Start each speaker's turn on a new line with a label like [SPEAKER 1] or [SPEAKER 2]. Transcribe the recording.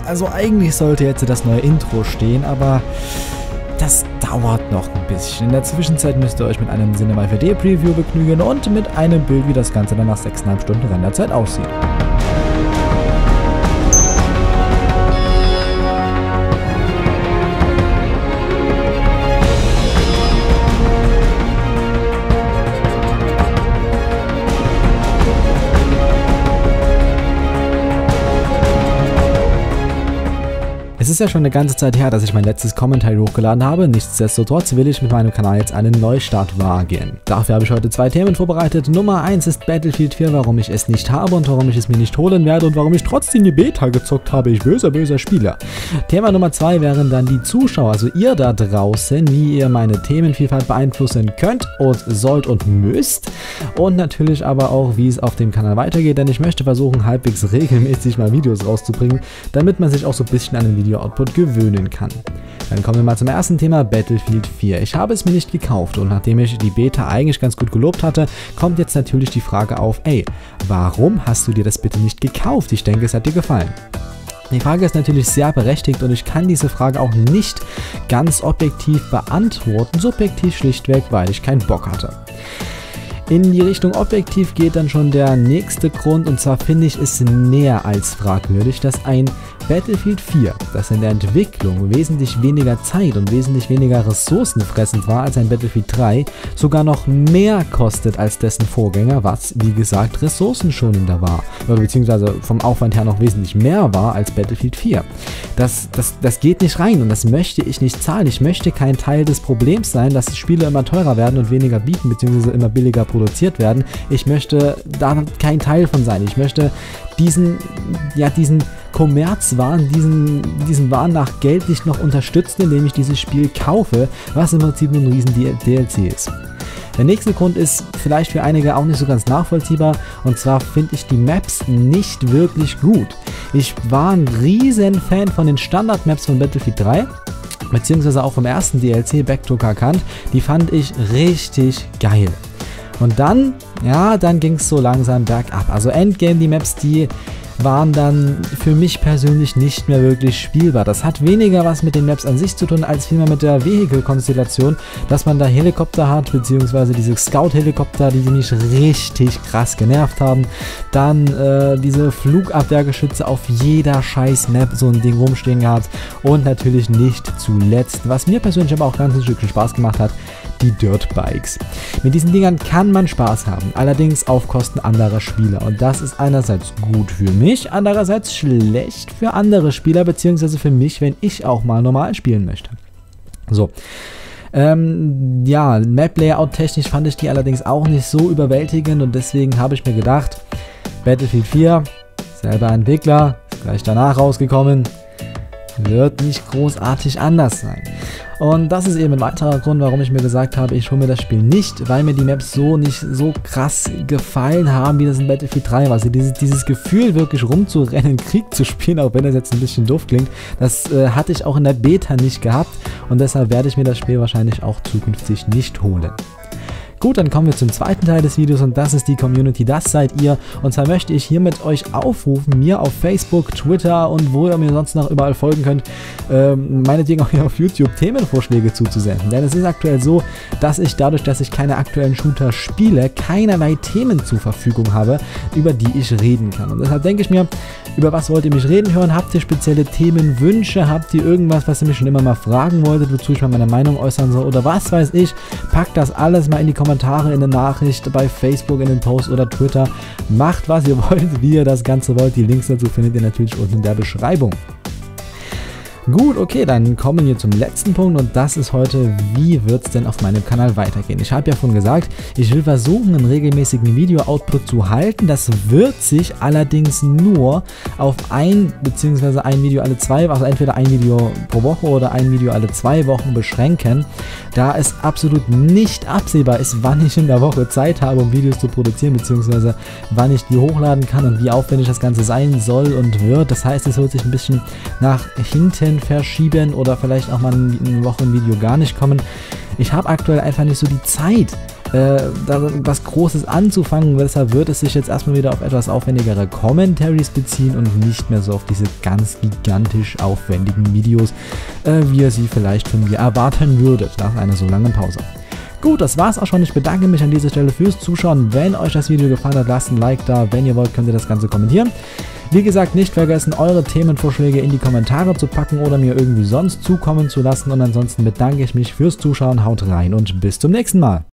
[SPEAKER 1] Also eigentlich sollte jetzt das neue Intro stehen, aber das dauert noch ein bisschen. In der Zwischenzeit müsst ihr euch mit einem Cinema 4D Preview begnügen und mit einem Bild, wie das Ganze dann nach 6,5 Stunden Renderzeit aussieht. Es ist ja schon eine ganze Zeit her, dass ich mein letztes Commentary hochgeladen habe, nichtsdestotrotz will ich mit meinem Kanal jetzt einen Neustart wagen. Dafür habe ich heute 2 Themen vorbereitet. Nummer 1 ist Battlefield 4, warum ich es nicht habe und warum ich es mir nicht holen werde und warum ich trotzdem die Beta gezockt habe, ich böser Spieler. Thema Nummer 2 wären dann die Zuschauer, also ihr da draußen, wie ihr meine Themenvielfalt beeinflussen könnt und sollt und müsst. Und natürlich aber auch, wie es auf dem Kanal weitergeht, denn ich möchte versuchen, halbwegs regelmäßig mal Videos rauszubringen, damit man sich auch so ein bisschen an den Video-Output gewöhnen kann. Dann kommen wir mal zum ersten Thema, Battlefield 4. Ich habe es mir nicht gekauft und nachdem ich die Beta eigentlich ganz gut gelobt hatte, kommt jetzt natürlich die Frage auf, ey, warum hast du dir das bitte nicht gekauft? Ich denke, es hat dir gefallen. Die Frage ist natürlich sehr berechtigt und ich kann diese Frage auch nicht ganz objektiv beantworten, subjektiv schlichtweg, weil ich keinen Bock hatte. In die Richtung objektiv geht dann schon der nächste Grund, und zwar finde ich es näher als fragwürdig, dass ein Battlefield 4, das in der Entwicklung wesentlich weniger Zeit und wesentlich weniger ressourcenfressend war als ein Battlefield 3, sogar noch mehr kostet als dessen Vorgänger, was wie gesagt ressourcenschonender war, oder beziehungsweise vom Aufwand her noch wesentlich mehr war als Battlefield 4. Das geht nicht rein und das möchte ich nicht zahlen. Ich möchte kein Teil des Problems sein, dass Spiele immer teurer werden und weniger bieten, beziehungsweise immer billiger produziert werden. Ich möchte da kein Teil von sein. Ich möchte diesen Kommerzwahn, diesen Wahn nach Geld nicht noch unterstützen, indem ich dieses Spiel kaufe, was im Prinzip nur ein riesen DLC ist. Der nächste Grund ist vielleicht für einige auch nicht so ganz nachvollziehbar, und zwar finde ich die Maps nicht wirklich gut. Ich war ein riesen Fan von den Standard-Maps von Battlefield 3, beziehungsweise auch vom ersten DLC Back to Karkand, die fand ich richtig geil. Und dann, ja, dann ging es so langsam bergab. Also Endgame, die Maps, die waren dann für mich persönlich nicht mehr wirklich spielbar. Das hat weniger was mit den Maps an sich zu tun, als vielmehr mit der Vehikelkonstellation, dass man da Helikopter hat, beziehungsweise diese Scout-Helikopter, die mich richtig krass genervt haben. Dann diese Flugabwehrgeschütze auf jeder scheiß Map so ein Ding rumstehen gehabt. Und natürlich nicht zuletzt, was mir persönlich aber auch ganz ein Stückchen Spaß gemacht hat, die Dirtbikes. Mit diesen Dingern kann man Spaß haben, allerdings auf Kosten anderer Spieler. Und das ist einerseits gut für mich, andererseits schlecht für andere Spieler, beziehungsweise für mich, wenn ich auch mal normal spielen möchte. So. Ja, Map-Layout technisch fand ich die allerdings auch nicht so überwältigend und deswegen habe ich mir gedacht, Battlefield 4, selber Entwickler, ist gleich danach rausgekommen, wird nicht großartig anders sein. Und das ist eben ein weiterer Grund, warum ich mir gesagt habe, ich hole mir das Spiel nicht, weil mir die Maps so nicht so krass gefallen haben, wie das in Battlefield 3 war. Also dieses Gefühl, wirklich rumzurennen, Krieg zu spielen, auch wenn das jetzt ein bisschen doof klingt, das hatte ich auch in der Beta nicht gehabt und deshalb werde ich mir das Spiel wahrscheinlich auch zukünftig nicht holen. Gut, dann kommen wir zum zweiten Teil des Videos und das ist die Community, das seid ihr. Und zwar möchte ich hiermit euch aufrufen, mir auf Facebook, Twitter und wo ihr mir sonst noch überall folgen könnt, meinetwegen auch hier auf YouTube Themenvorschläge zuzusenden. Denn es ist aktuell so, dass ich dadurch, dass ich keine aktuellen Shooter spiele, keinerlei Themen zur Verfügung habe, über die ich reden kann. Und deshalb denke ich mir, über was wollt ihr mich reden hören? Habt ihr spezielle Themenwünsche? Habt ihr irgendwas, was ihr mich schon immer mal fragen wolltet, wozu ich mal meine Meinung äußern soll? Oder was weiß ich? Packt das alles mal in die Kommentare, in eine Nachricht, bei Facebook, in den Post oder Twitter. Macht, was ihr wollt, wie ihr das Ganze wollt. Die Links dazu findet ihr natürlich unten in der Beschreibung. Gut, okay, dann kommen wir zum letzten Punkt und das ist heute, wie wird es denn auf meinem Kanal weitergehen? Ich habe ja schon gesagt, ich will versuchen, einen regelmäßigen Video-Output zu halten. Das wird sich allerdings nur auf ein bzw. ein Video alle 2, also entweder ein Video pro Woche oder ein Video alle 2 Wochen beschränken, da es absolut nicht absehbar ist, wann ich in der Woche Zeit habe, um Videos zu produzieren, beziehungsweise wann ich die hochladen kann und wie aufwendig das Ganze sein soll und wird. Das heißt, es wird sich ein bisschen nach hinten verschieben oder vielleicht auch mal eine Woche ein Video gar nicht kommen. Ich habe aktuell einfach nicht so die Zeit, was Großes anzufangen. Deshalb wird es sich jetzt erstmal wieder auf etwas aufwendigere Commentaries beziehen und nicht mehr so auf diese ganz gigantisch aufwendigen Videos, wie ihr sie vielleicht von mir erwarten würdet nach einer so langen Pause. Gut, das war's auch schon. Ich bedanke mich an dieser Stelle fürs Zuschauen. Wenn euch das Video gefallen hat, lasst ein Like da. Wenn ihr wollt, könnt ihr das Ganze kommentieren. Wie gesagt, nicht vergessen, eure Themenvorschläge in die Kommentare zu packen oder mir irgendwie sonst zukommen zu lassen. Und ansonsten bedanke ich mich fürs Zuschauen. Haut rein und bis zum nächsten Mal.